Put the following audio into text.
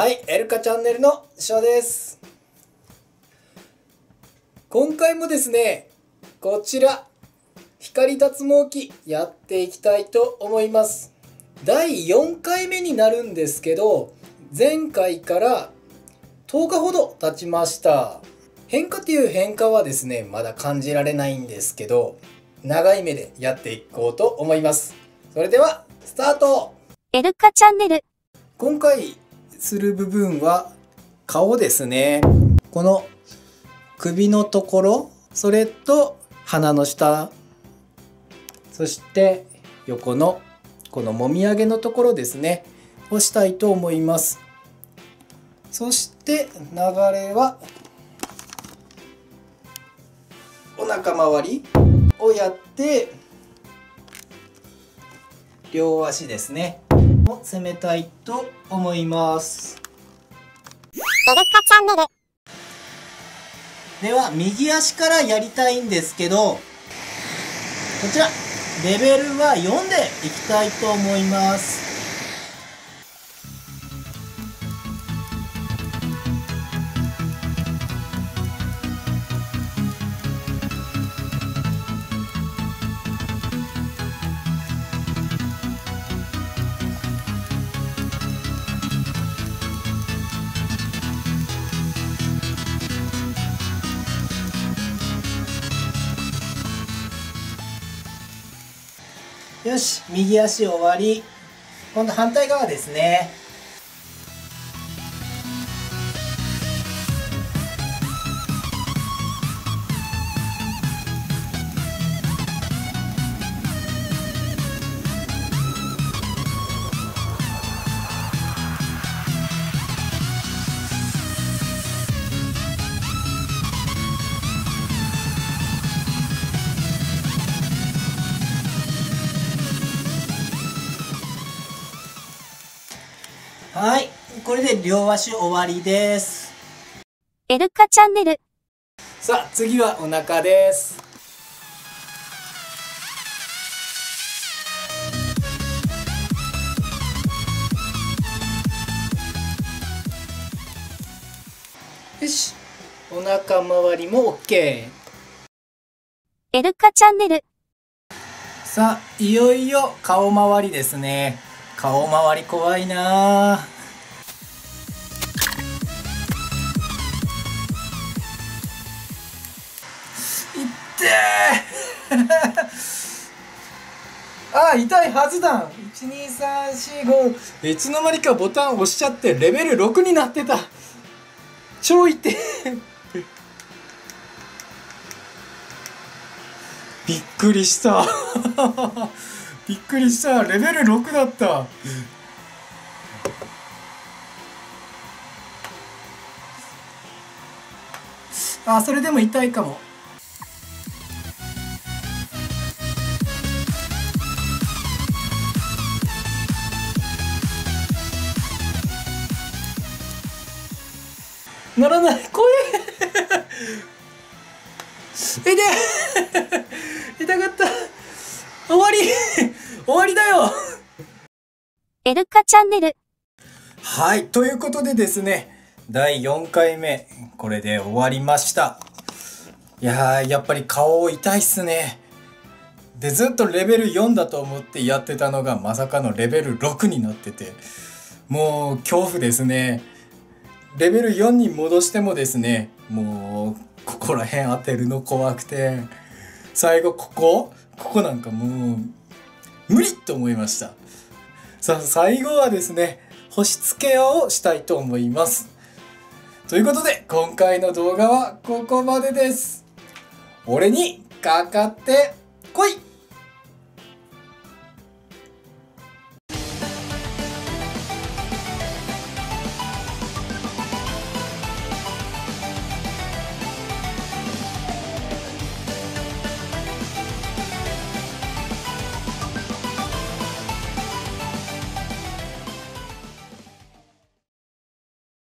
はい、エルカチャンネルのショーです。今回もですね、こちら光脱毛器やっていきたいと思います。第4回目になるんですけど、前回から10日ほど経ちました。変化という変化はですね、まだ感じられないんですけど、長い目でやっていこうと思います。それではスタート。 エルカチャンネル。 今回する部分は顔ですね。この首のところ、それと鼻の下、そして横のこのもみあげのところですねをしたいと思います。そして流れはお腹周りをやって、両足ですねを攻めたいと思います。 エルカチャンネル。 では右足からやりたいんですけど、こちらレベルは4でいきたいと思います。よし、右足終わり。今度反対側ですね。はい、これで両足終わりです。 エルカチャンネル。 さあ、次はお腹です。よし、お腹周りも OK。 エルカチャンネル。 さあ、いよいよ顔周りですね。顔周り怖いなあ。いってーあ、痛いはずだ。12345、いつの間にかボタン押しちゃってレベル6になってた。超痛いびっくりしたびっくりした。レベル6だった。あ、それでも痛いかも。ならない、怖え痛かった。終わり終わりだよ。 エルカチャンネル。 はい、ということでですね、第4回目これで終わりました。いやー、やっぱり顔痛いっすね。で、ずっとレベル4だと思ってやってたのがまさかのレベル6になってて、もう恐怖ですね。レベル4に戻してもですね、もうここら辺当てるの怖くて、最後ここなんかもう無理と思いました。さあ、最後はですね、保湿ケアをしたいと思います。ということで今回の動画はここまでです。俺にかかってこい。